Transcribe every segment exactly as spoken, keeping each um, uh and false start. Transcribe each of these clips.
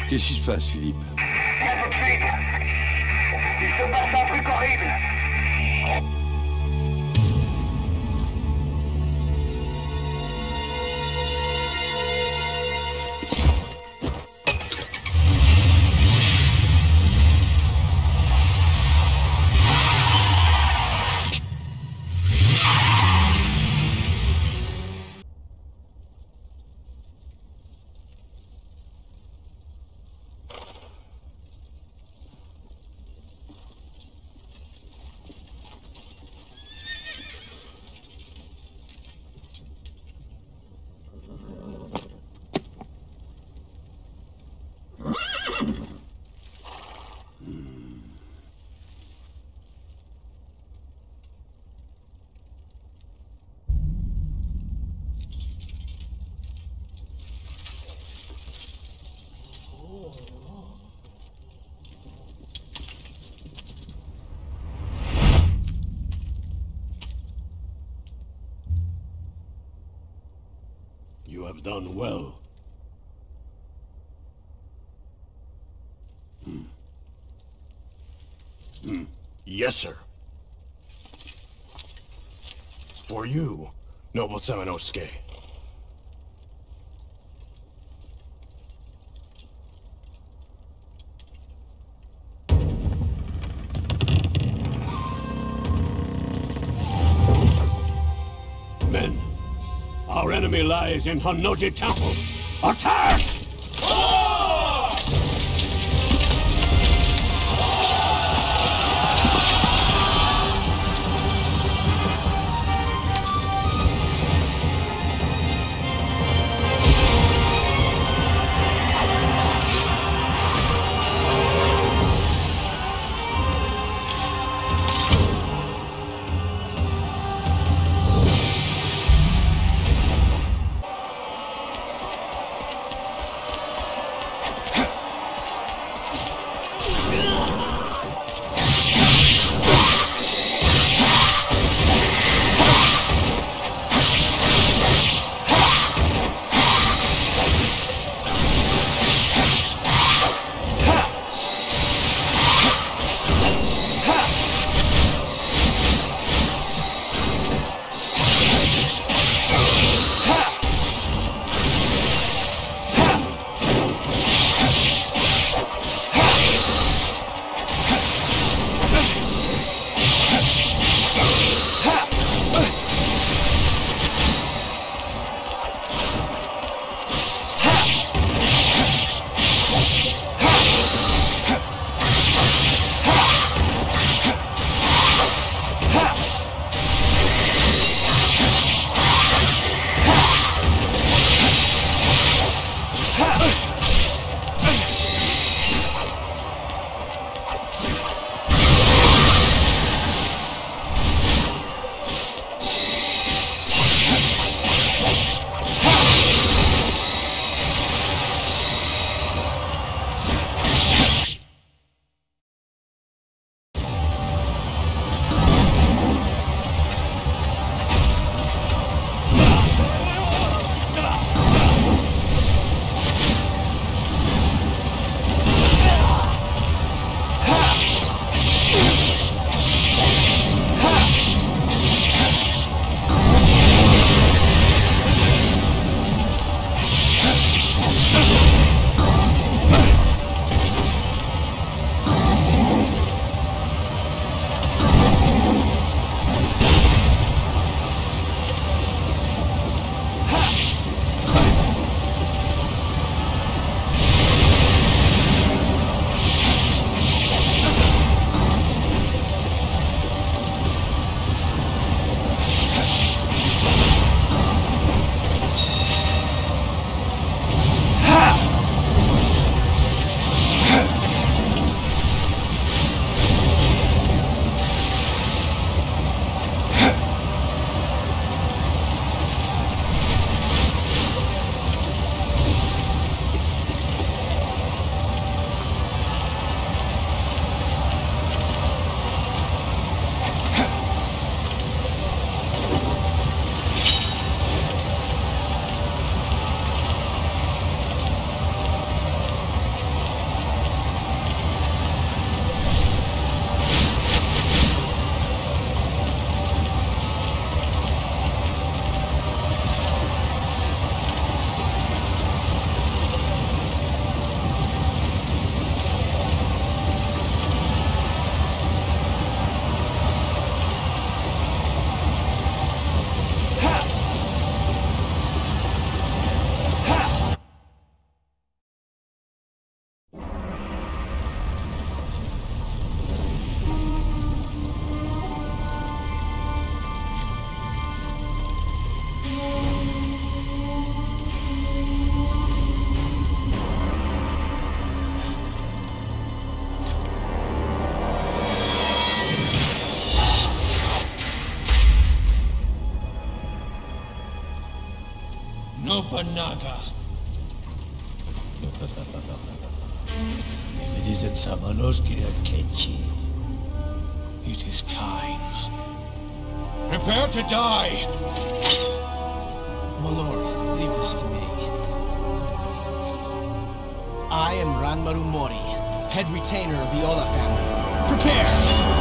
Qu'est-ce qui se passe, Philippe? Viens tout de suite. Il se passe un truc horrible. You have done well. Hmm. Hmm. Yes, sir. For you, noble Semenosuke. Men, our enemy lies in Honnouji Temple. Attack! Naga. If it isn't Samanosuke Akechi, it is time. Prepare to die! My lord, leave this to me. I am Ranmaru Mori, head retainer of the Ola family. Prepare!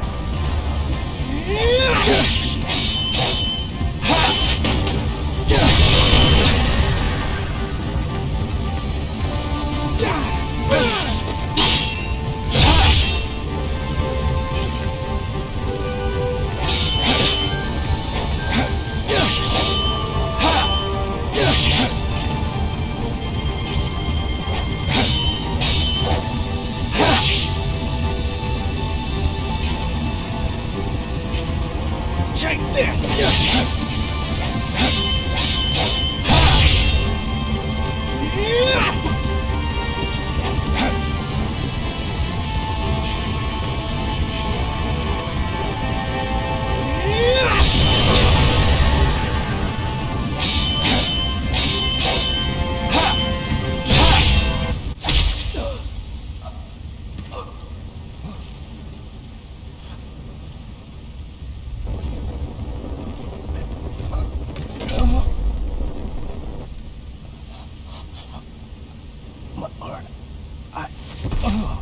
Take this! My lord, I... Oh.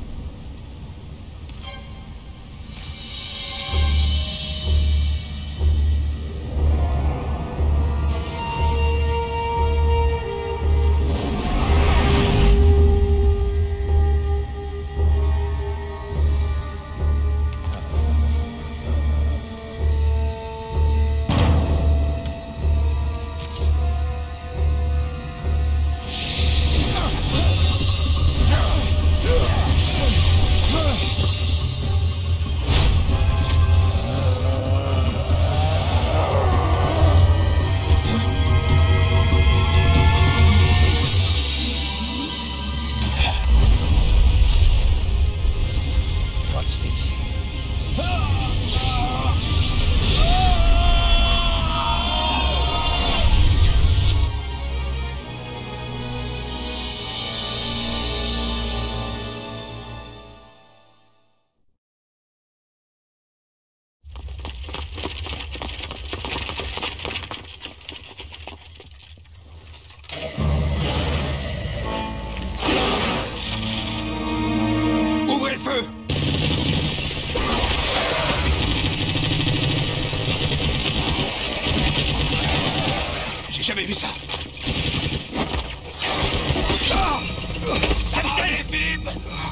J'ai jamais vu ça. Allez, Philippe!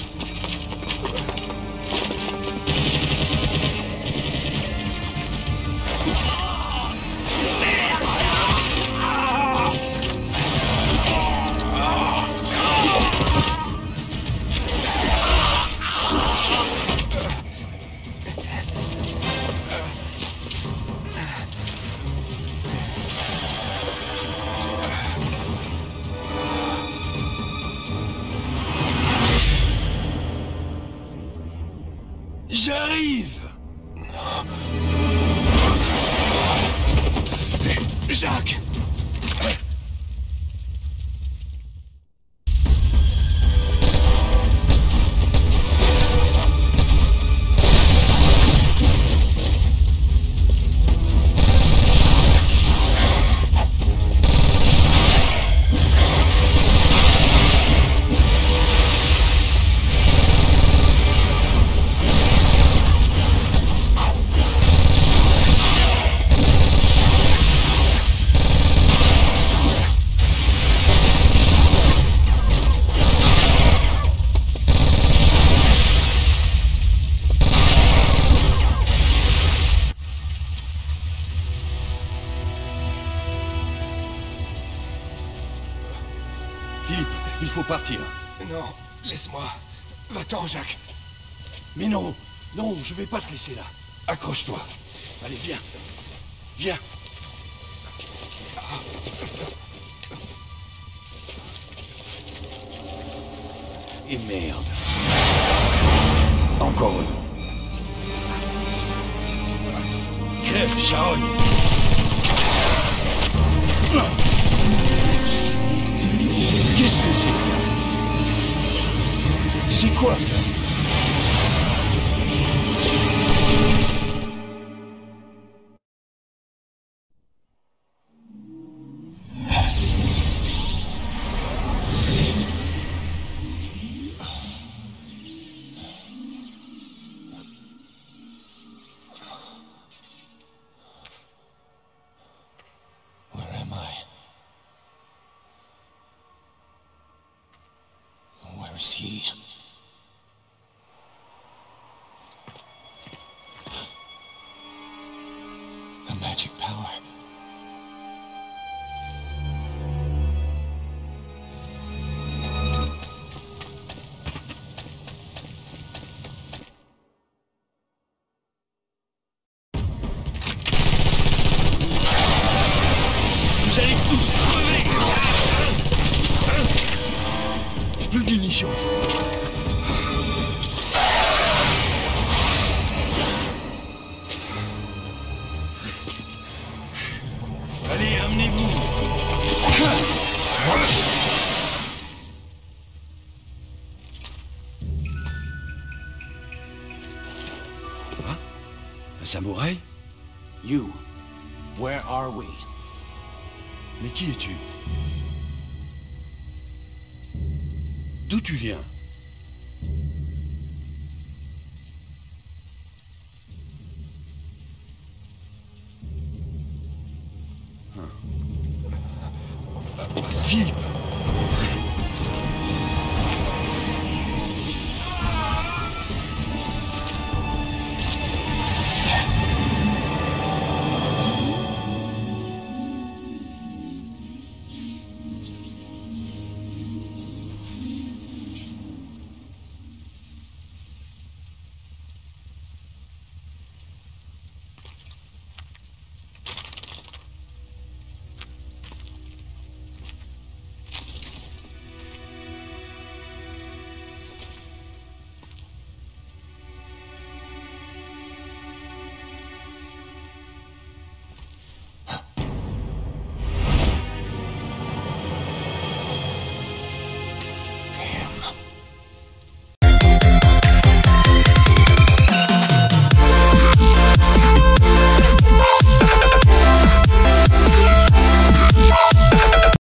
J'arrive! Jacques! Philippe, il faut partir. Non, laisse-moi. Va-t'en, Jacques. Mais non, non, je vais pas te laisser là. Accroche-toi. Allez, viens. Viens. Et merde. Encore eux. Crève, charogne. Qu'est-ce que c'est que ça? C'est quoi ça? He... The magic power. Vous allez tous crever! Plus de munitions. Allez, amenez-vous. Hein? Un samouraï? You, where are we? Mais qui es-tu? D'où tu viens?